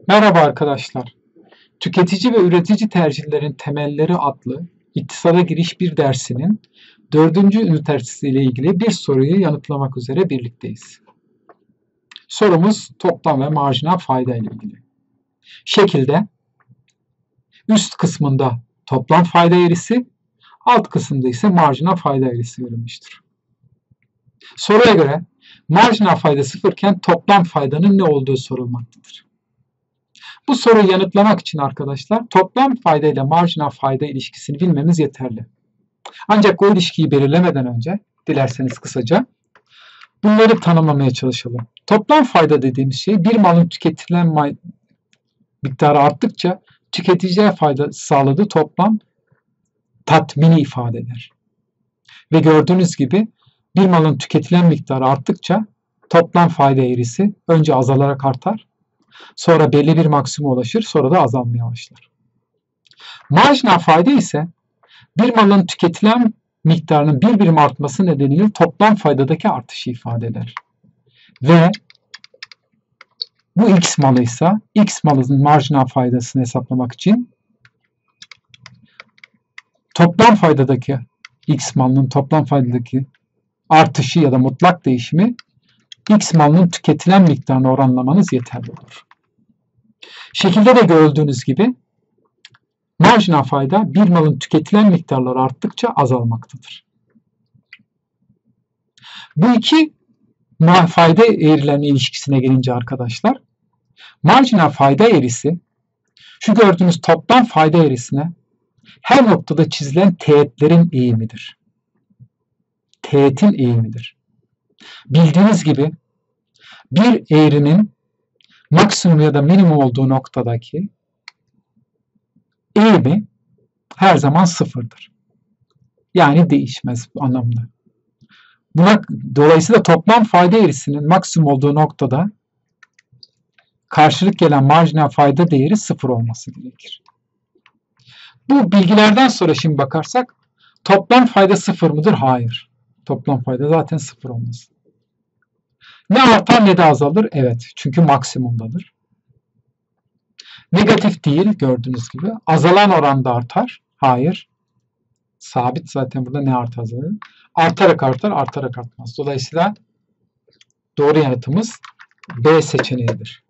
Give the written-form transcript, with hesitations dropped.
Merhaba arkadaşlar. Tüketici ve üretici tercihlerin temelleri adlı İktisada Giriş 1 dersinin 4. ünitesi ile ilgili bir soruyu yanıtlamak üzere birlikteyiz. Sorumuz toplam ve marjinal fayda ile ilgili. Şekilde üst kısmında toplam fayda eğrisi, alt kısımda ise marjinal fayda eğrisi verilmiştir. Soruya göre marjinal fayda sıfırken toplam faydanın ne olduğu sorulmaktadır. Bu soruyu yanıtlamak için arkadaşlar toplam fayda ile marjinal fayda ilişkisini bilmemiz yeterli. Ancak o ilişkiyi belirlemeden önce dilerseniz kısaca bunları tanımlamaya çalışalım. Toplam fayda dediğimiz şey bir malın tüketilen miktarı arttıkça tüketiciye fayda sağladığı toplam tatmini ifade eder. Ve gördüğünüz gibi bir malın tüketilen miktarı arttıkça toplam fayda eğrisi önce azalarak artar, sonra belli bir maksimuma ulaşır, sonra da azalmaya başlar. Marjinal fayda ise bir malın tüketilen miktarının bir birim artması nedeniyle toplam faydadaki artışı ifade eder. Ve bu X malıysa X malının marjinal faydasını hesaplamak için toplam faydadaki X malının toplam faydadaki artışı ya da mutlak değişimi X malının tüketilen miktarına oranlamanız yeterli olur. Şekilde de gördüğünüz gibi marjinal fayda bir malın tüketilen miktarları arttıkça azalmaktadır. Bu iki fayda eğrilerinin ilişkisine gelince arkadaşlar, marjinal fayda eğrisi şu gördüğünüz toplam fayda eğrisine her noktada çizilen teğetlerin eğimidir. Teğetin eğimidir. Bildiğiniz gibi bir eğrinin maksimum ya da minimum olduğu noktadaki eğimi her zaman sıfırdır. Yani değişmez anlamda. Dolayısıyla toplam fayda eğrisinin maksimum olduğu noktada karşılık gelen marjinal fayda değeri sıfır olması gerekir. Bu bilgilerden sonra şimdi bakarsak toplam fayda sıfır mıdır? Hayır. Toplam fayda zaten sıfır olmaz. Ne artar ne de azalır? Evet. Çünkü maksimumdadır. Negatif değil gördüğünüz gibi. Azalan oranda artar. Hayır. Sabit zaten burada ne artar azalır. Artarak artar, artarak artmaz. Dolayısıyla doğru yanıtımız B seçeneğidir.